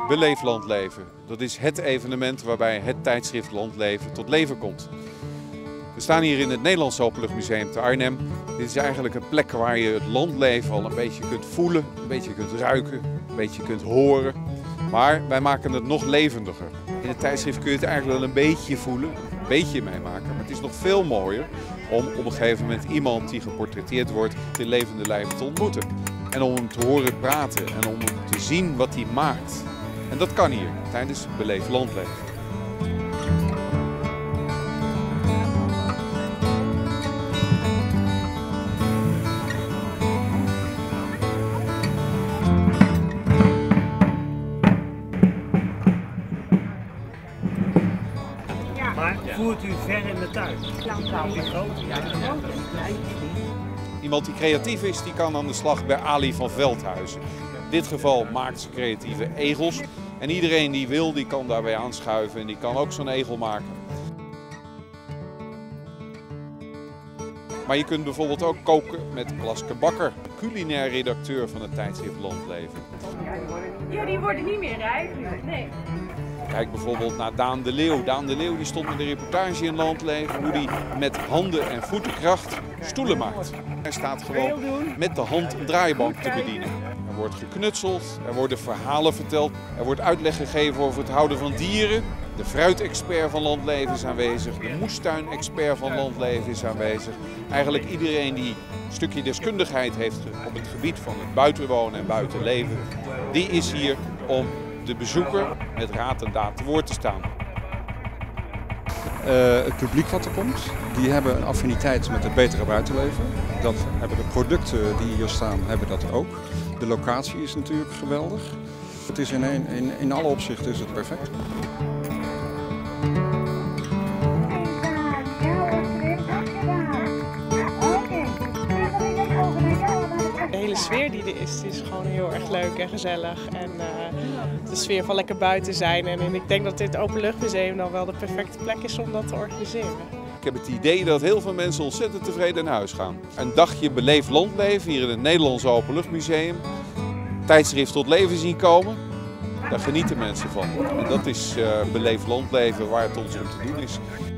Beleef Landleven. Dat is het evenement waarbij het tijdschrift Landleven tot leven komt. We staan hier in het Nederlands Openluchtmuseum te Arnhem. Dit is eigenlijk een plek waar je het landleven al een beetje kunt voelen, een beetje kunt ruiken, een beetje kunt horen. Maar wij maken het nog levendiger. In het tijdschrift kun je het eigenlijk wel een beetje voelen, een beetje meemaken. Maar het is nog veel mooier om op een gegeven moment iemand die geportretteerd wordt in levende lijven te ontmoeten. En om hem te horen praten en om hem te zien wat hij maakt. En dat kan hier tijdens Beleef Landleven. Maar voert u ver in de tuin? Iemand die creatief is, die kan aan de slag bij Ali van Veldhuizen. In dit geval maakt ze creatieve egels. En iedereen die wil, die kan daarbij aanschuiven en die kan ook zo'n egel maken. Maar je kunt bijvoorbeeld ook koken met Laske Bakker, culinair redacteur van het tijdschrift Landleven. Ja, die worden niet meer rijp. Nee. Kijk bijvoorbeeld naar Daan de Leeuw. Daan de Leeuw die stond met de reportage in Landleven hoe hij met handen en voetenkracht stoelen maakt. Hij staat gewoon met de hand een draaibank te bedienen. Er wordt geknutseld, er worden verhalen verteld, er wordt uitleg gegeven over het houden van dieren. De fruitexpert van Landleven is aanwezig, de moestuinexpert van Landleven is aanwezig. Eigenlijk iedereen die een stukje deskundigheid heeft op het gebied van het buitenwonen en buitenleven, die is hier om de bezoeker met raad en daad te woord te staan. Het publiek wat er komt, die hebben een affiniteit met het betere buitenleven. Dat hebben de producten die hier staan, hebben dat ook. De locatie is natuurlijk geweldig. Het is in alle opzichten is het perfect. De hele sfeer die er is gewoon heel erg leuk en gezellig. En de sfeer van lekker buiten zijn. En ik denk dat dit Openluchtmuseum dan wel de perfecte plek is om dat te organiseren. Ik heb het idee dat heel veel mensen ontzettend tevreden naar huis gaan. Een dagje Beleef Landleven hier in het Nederlands Openluchtmuseum. Tijdschrift tot leven zien komen. Daar genieten mensen van. En dat is Beleef Landleven waar het ons om te doen is.